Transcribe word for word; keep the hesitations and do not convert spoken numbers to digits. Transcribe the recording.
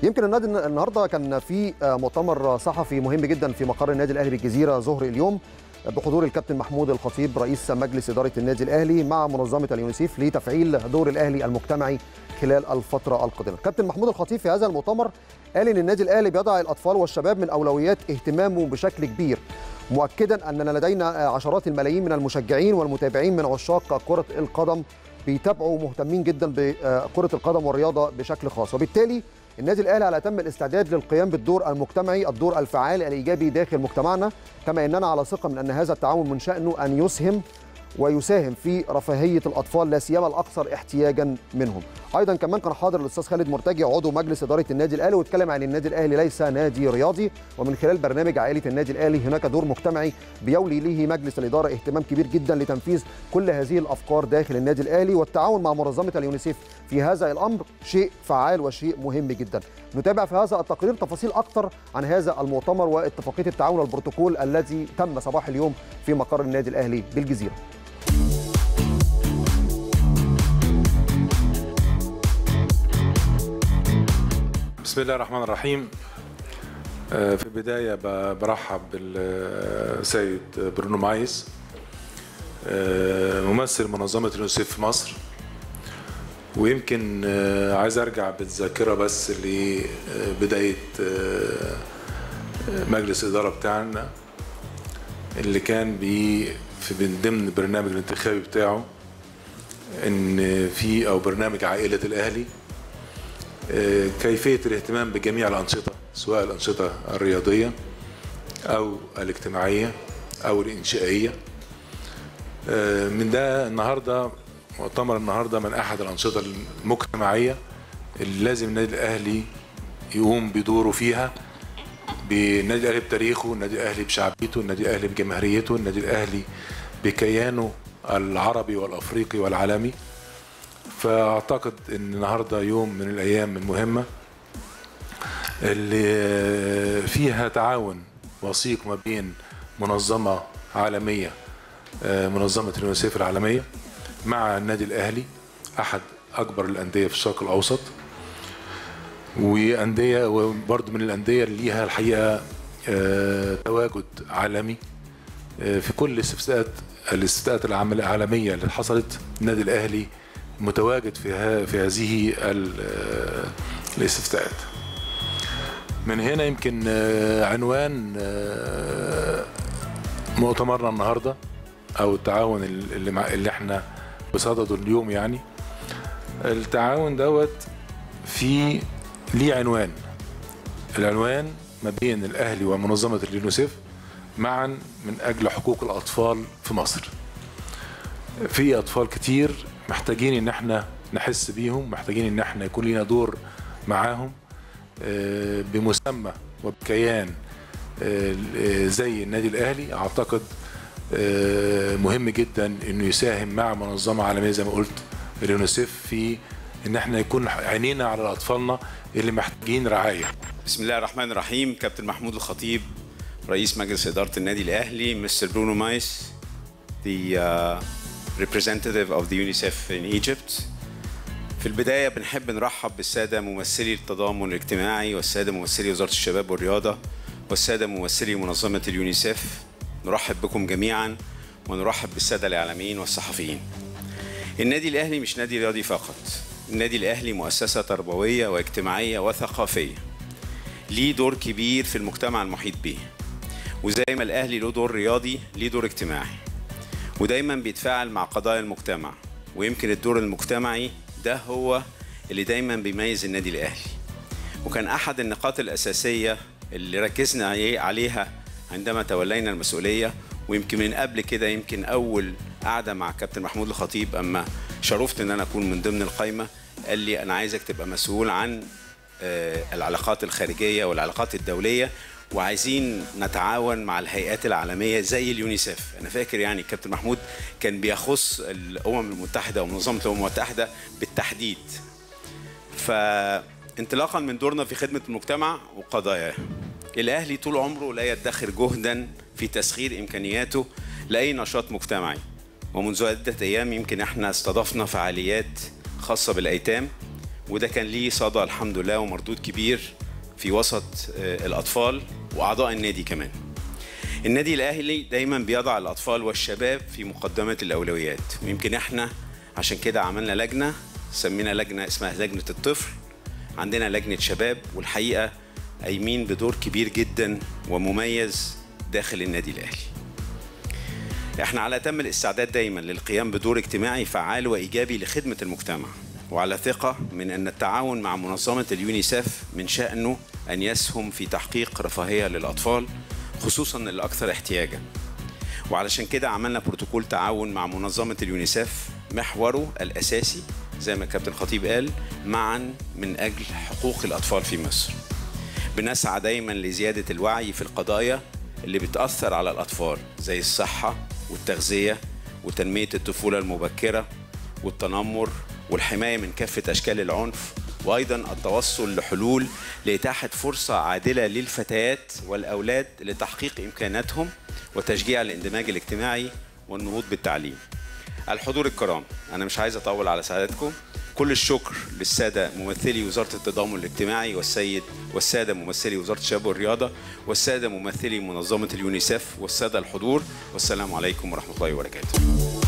يمكن النادي النهارده كان في مؤتمر صحفي مهم جدا في مقر النادي الاهلي بالجزيره ظهر اليوم بحضور الكابتن محمود الخطيب رئيس مجلس اداره النادي الاهلي مع منظمه اليونيسيف لتفعيل دور الاهلي المجتمعي خلال الفتره القادمه. الكابتن محمود الخطيب في هذا المؤتمر قال ان النادي الاهلي بيضع الاطفال والشباب من اولويات اهتمامه بشكل كبير، مؤكدا اننا لدينا عشرات الملايين من المشجعين والمتابعين من عشاق كره القدم بيتابعوا مهتمين جدا بكره القدم والرياضه بشكل خاص، وبالتالي النادي الاهلي على اتم الاستعداد للقيام بالدور المجتمعي، الدور الفعال الايجابي داخل مجتمعنا، كما اننا على ثقه من ان هذا التعاون من شانه ان يسهم ويساهم في رفاهيه الاطفال لا سيما الاكثر احتياجا منهم. ايضا كمان كان حاضر الاستاذ خالد مرتجي عضو مجلس اداره النادي الاهلي، واتكلم عن النادي الاهلي ليس نادي رياضي، ومن خلال برنامج عائله النادي الاهلي هناك دور مجتمعي بيولي له مجلس الاداره اهتمام كبير جدا لتنفيذ كل هذه الافكار داخل النادي الاهلي، والتعاون مع منظمه اليونيسيف في هذا الامر شيء فعال وشيء مهم جدا. نتابع في هذا التقرير تفاصيل اكثر عن هذا المؤتمر واتفاقيه التعاون والبروتوكول الذي تم صباح اليوم في مقر النادي الاهلي بالجزيره. بسم الله الرحمن الرحيم. في البداية برحب بالسيد برونو مايس ممثل منظمة اليونيسيف في مصر، ويمكن عايز ارجع بالذاكرة بس لبداية مجلس الإدارة بتاعنا اللي كان بي في من ضمن البرنامج الانتخابي بتاعه ان في او برنامج عائلة الأهلي كيفية الاهتمام بجميع الأنشطة، سواء الأنشطة الرياضية أو الاجتماعية أو الإنشائية. من ده النهاردة مؤتمر النهاردة من أحد الأنشطة المجتمعية اللي لازم النادي الأهلي يقوم بدوره فيها، بالنادي الأهلي بتاريخه، النادي الأهلي بشعبيته، النادي الأهلي بجماهيريته، النادي الأهلي بكيانه العربي والأفريقي والعالمي. فأعتقد أن النهاردة يوم من الأيام المهمة اللي فيها تعاون وثيق ما بين منظمة عالمية، منظمة اليونيسيف العالمية، مع النادي الأهلي أحد أكبر الأندية في الشرق الأوسط، وأندية وبرضه من الأندية اللي ليها الحقيقة تواجد عالمي في كل الاستفتاءات الاستفتاءات العالمية اللي حصلت. النادي الأهلي متواجد في في هذه الاستفتاءات. من هنا يمكن عنوان مؤتمرنا النهارده او التعاون اللي اللي احنا بصدده اليوم، يعني التعاون دوت في ليه عنوان، العنوان ما بين الاهلي ومنظمه اليونيسيف معا من اجل حقوق الاطفال في مصر. في اطفال كتير محتاجين ان احنا نحس بيهم، محتاجين ان احنا يكون لنا دور معاهم بمسمى وبكيان زي النادي الاهلي. اعتقد مهم جدا انه يساهم مع منظمه عالميه زي ما قلت اليونيسيف في ان احنا يكون عينينا على اطفالنا اللي محتاجين رعايه. بسم الله الرحمن الرحيم. كابتن محمود الخطيب رئيس مجلس اداره النادي الاهلي، مستر برونو مايس the uh, representative of the UNICEF in Egypt. في البداية بنحب نرحب بالسادة ممثلي التضامن الاجتماعي والسادة ممثلي وزارة الشباب والرياضة والسادة ممثلي منظمة اليونيسيف. نرحب بكم جميعا ونرحب بالسادة الإعلاميين والصحفيين. النادي الأهلي مش نادي رياضي فقط، النادي الأهلي مؤسسة تربوية واجتماعية وثقافية، ليه دور كبير في المجتمع المحيط به، وزي ما الأهلي له دور رياضي ليه دور اجتماعي، ودايما بيتفاعل مع قضايا المجتمع. ويمكن الدور المجتمعي ده هو اللي دايما بيميز النادي الأهلي، وكان أحد النقاط الأساسية اللي ركزنا عليها عندما تولينا المسؤولية. ويمكن من قبل كده، يمكن أول قعدة مع كابتن محمود الخطيب أما شرفت أن أنا أكون من ضمن القائمة، قال لي أنا عايزك تبقى مسؤول عن العلاقات الخارجية والعلاقات الدولية، وعايزين نتعاون مع الهيئات العالمية زي اليونيسيف. أنا فاكر يعني كابتن محمود كان بيخص الأمم المتحدة ومنظمة الأمم المتحدة بالتحديد. فانطلاقا من دورنا في خدمة المجتمع وقضاياه، الأهلي طول عمره لا يدخر جهدا في تسخير إمكانياته لأي نشاط مجتمعي. ومنذ عدة أيام يمكن احنا استضفنا فعاليات خاصة بالأيتام، وده كان ليه صدى الحمد لله ومردود كبير في وسط الأطفال وأعضاء النادي كمان. النادي الأهلي دايما بيضع الأطفال والشباب في مقدمة الأولويات، ويمكن احنا عشان كده عملنا لجنة سمينا لجنة اسمها لجنة الطفل، عندنا لجنة شباب، والحقيقة قايمين بدور كبير جدا ومميز داخل النادي الأهلي. احنا على أتم الاستعداد دايما للقيام بدور اجتماعي فعال وإيجابي لخدمة المجتمع، وعلى ثقة من أن التعاون مع منظمة اليونيسف من شأنه أن يسهم في تحقيق رفاهية للأطفال خصوصا الأكثر احتياجا. وعلشان كده عملنا بروتوكول تعاون مع منظمة اليونيسف محوره الأساسي زي ما كابتن خطيب قال معا من أجل حقوق الأطفال في مصر. بنسعى دايما لزيادة الوعي في القضايا اللي بتأثر على الأطفال زي الصحة والتغذية وتنمية الطفولة المبكرة والتنمر والحماية من كافة أشكال العنف، وأيضا التوصل لحلول لإتاحة فرصة عادلة للفتيات والأولاد لتحقيق إمكاناتهم وتشجيع الاندماج الاجتماعي والنهوض بالتعليم. الحضور الكرام، أنا مش عايز أطول على سعادتكم. كل الشكر للسادة ممثلي وزارة التضامن الاجتماعي والسيد والسادة ممثلي وزارة الشباب والرياضة والسادة ممثلي منظمة اليونيسف والسادة الحضور، والسلام عليكم ورحمة الله وبركاته.